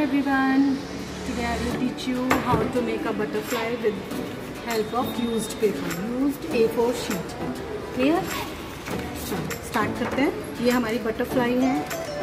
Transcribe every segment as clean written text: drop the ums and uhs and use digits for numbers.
everyone, today I will teach you how to make a butterfly with help of used paper, used A4 sheet. Clear? चलो start करते हैं। ये हमारी butterfly है।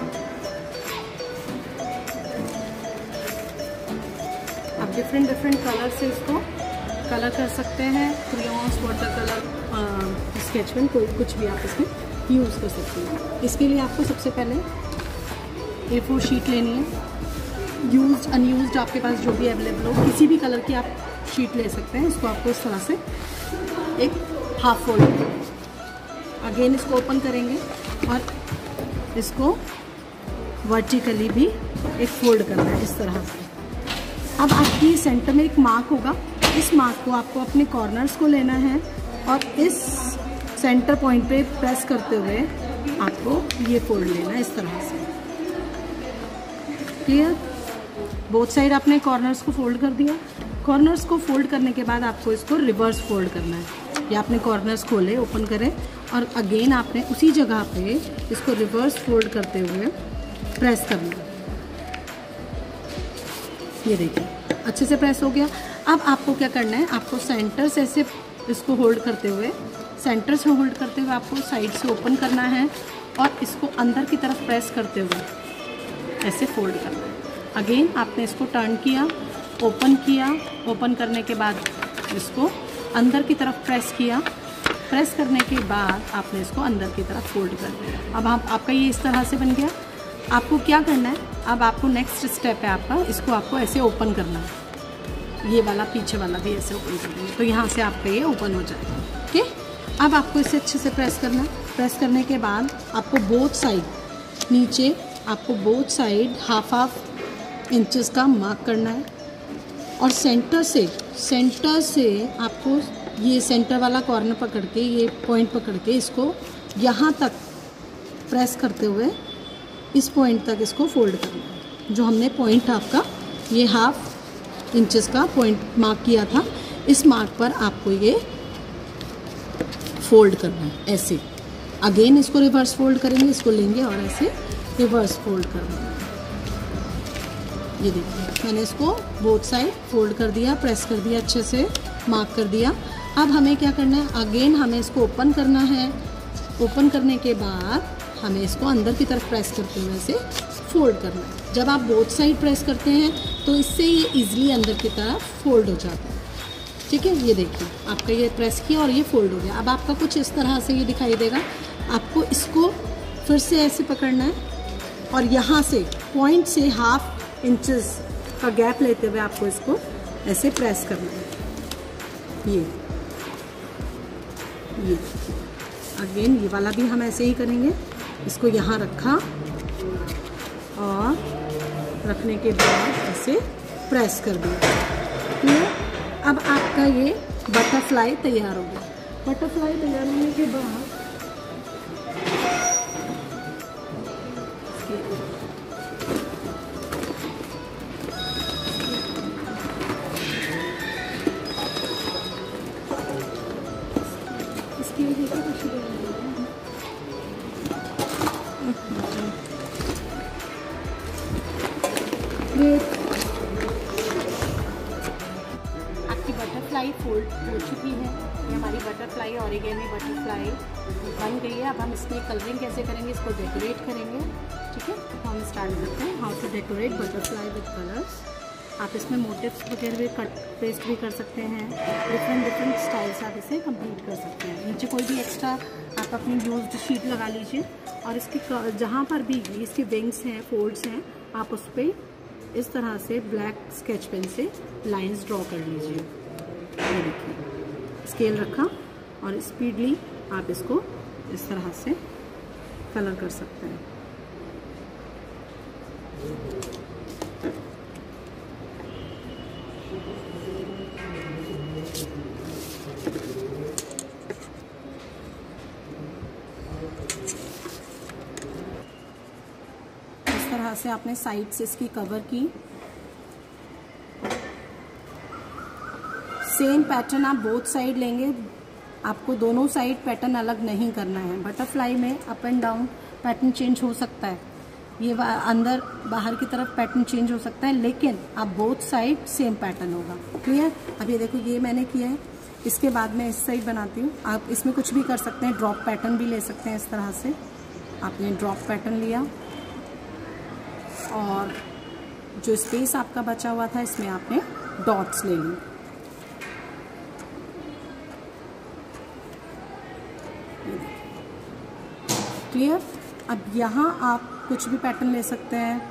आप different colour से इसको कलर कर सकते हैं। Crayons, water colour, sketch pen, कोई कुछ भी आप इसमें यूज़ कर सकते हैं। इसके लिए आपको सबसे पहले A4 शीट लेनी है। यूज्ड अनयूज्ड आपके पास जो भी अवेलेबल हो, किसी भी कलर की आप शीट ले सकते हैं। इसको आपको इस तरह से एक हाफ फोल्ड, अगेन इसको ओपन करेंगे और इसको वर्टिकली भी एक फोल्ड करना है इस तरह से। अब आपकी सेंटर में एक मार्क होगा, इस मार्क को आपको अपने कॉर्नर्स को लेना है और इस सेंटर पॉइंट पे प्रेस करते हुए आपको ये फोल्ड लेना है इस तरह से। क्लियर? बोथ साइड आपने कॉर्नर्स को फोल्ड कर दिया। कॉर्नर्स को फोल्ड करने के बाद आपको इसको रिवर्स फोल्ड करना है। या आपने कॉर्नर्स खोले, ओपन करें और अगेन आपने उसी जगह पे इसको रिवर्स फोल्ड करते हुए प्रेस करना है। ये देखिए अच्छे से प्रेस हो गया। अब आपको क्या करना है, आपको सेंटर से ऐसे इसको होल्ड करते हुए, सेंटर से होल्ड करते हुए आपको साइड से ओपन करना है और इसको अंदर की तरफ प्रेस करते हुए ऐसे फोल्ड करना है। अगेन आपने इसको टर्न किया, ओपन किया, ओपन करने के बाद इसको अंदर की तरफ प्रेस किया। प्रेस करने के बाद आपने इसको अंदर की तरफ फोल्ड कर दिया। अब आपका ये इस तरह से बन गया। आपको क्या करना है, अब आपको नेक्स्ट स्टेप है आपका, इसको आपको ऐसे ओपन करना है। ये वाला पीछे वाला भी ऐसे ओपन कर देंगे तो यहाँ से आपका ये ओपन हो जाएगा। ओके, अब आपको इसे अच्छे से प्रेस करना है। प्रेस करने के बाद आपको बोथ साइड, नीचे आपको बोथ साइड हाफ इंचेस का मार्क करना है और सेंटर से आपको ये सेंटर वाला कॉर्नर पकड़ के, ये पॉइंट पकड़ के इसको यहाँ तक प्रेस करते हुए इस पॉइंट तक इसको फोल्ड करना है। जो हमने पॉइंट आपका ये हाफ इंचेस का पॉइंट मार्क किया था, इस मार्क पर आपको ये फोल्ड करना है ऐसे। अगेन इसको रिवर्स फोल्ड करेंगे, इसको लेंगे और ऐसे रिवर्स फोल्ड करना है। ये देखिए मैंने इसको बोथ साइड फोल्ड कर दिया, प्रेस कर दिया, अच्छे से मार्क कर दिया। अब हमें क्या करना है, अगेन हमें इसको ओपन करना है। ओपन करने के बाद हमें इसको अंदर की तरफ प्रेस करते हुए ऐसे फोल्ड करना है। जब आप बोथ साइड प्रेस करते हैं तो इससे ये इजीली अंदर की तरफ फोल्ड हो जाता है। ठीक है, ये देखिए आपका ये प्रेस किया और ये फोल्ड हो गया। अब आपका कुछ इस तरह से ये दिखाई देगा। आपको इसको फिर से ऐसे पकड़ना है और यहाँ से पॉइंट से हाफ इंचेस का गैप लेते हुए आपको इसको ऐसे प्रेस करना है। ये अगेन ये वाला भी हम ऐसे ही करेंगे। इसको यहाँ रखा और रखने के बाद ऐसे प्रेस कर दिया। अब आपका ये बटरफ्लाई तैयार हो गया। बटरफ्लाई तैयार होने के बाद आपकी बटरफ्लाई फोल्ड हो चुकी है। ये हमारी बटरफ्लाई ओरिगेमी बटरफ्लाई बन गई है। अब हम इसमें कलरिंग कैसे करेंगे, इसको डेकोरेट करेंगे। ठीक है, तो हम स्टार्ट करते हैं how to decorate butterfly with colours. आप इसमें मोटिव्स वगैरह भी कट पेस्ट भी कर सकते हैं। डिफरेंट स्टाइल से आप इसे कंप्लीट कर सकते हैं। नीचे कोई भी एक्स्ट्रा आप अपनी यूज्ड शीट लगा लीजिए और इसकी जहाँ पर भी इसके विंग्स हैं, फोल्ड्स हैं, आप उस पर इस तरह से ब्लैक स्केच पेन से लाइंस ड्रॉ कर लीजिए। ये देखिए स्केल रखा और स्पीडली आप इसको इस तरह से कलर कर सकते हैं। इस तरह से आपने साइड से इसकी कवर की। सेम पैटर्न आप बोथ साइड लेंगे। आपको दोनों साइड पैटर्न अलग नहीं करना है। बटरफ्लाई में up and down pattern change हो सकता है। ये अंदर बाहर की तरफ पैटर्न चेंज हो सकता है, लेकिन आप बोथ साइड सेम पैटर्न होगा। क्लियर? अब ये देखो, ये मैंने किया है। इसके बाद मैं इस साइड बनाती हूँ। आप इसमें कुछ भी कर सकते हैं, ड्रॉप पैटर्न भी ले सकते हैं। इस तरह से आपने ड्रॉप पैटर्न लिया और जो स्पेस आपका बचा हुआ था इसमें आपने डॉट्स ले ली। क्लियर? अब यहाँ आप कुछ भी पैटर्न ले सकते हैं।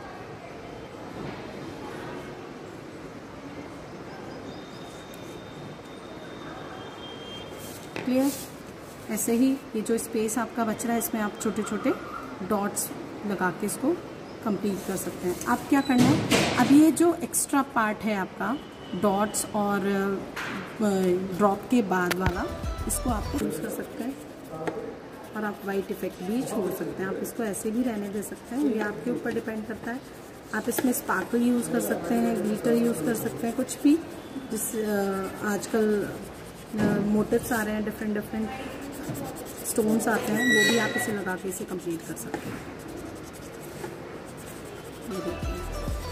क्लियर? ऐसे ही ये जो स्पेस आपका बच रहा है इसमें आप छोटे छोटे डॉट्स लगा के इसको कंप्लीट कर सकते हैं। अब क्या करना है, अब ये जो एक्स्ट्रा पार्ट है आपका डॉट्स और ड्रॉप के बाद वाला, इसको आप यूज़ कर सकते हैं और आप वाइट इफेक्ट भी छोड़ सकते हैं। आप इसको ऐसे भी रहने दे सकते हैं, ये आपके ऊपर डिपेंड करता है। आप इसमें स्पार्कल यूज़ कर सकते हैं, ग्लिटर यूज़ कर सकते हैं, कुछ भी। जिस आजकल मोटिव्स आ रहे हैं, डिफरेंट स्टोन्स आते हैं, वो भी आप इसे लगा के इसे कंप्लीट कर सकते हैं। ये देखिए।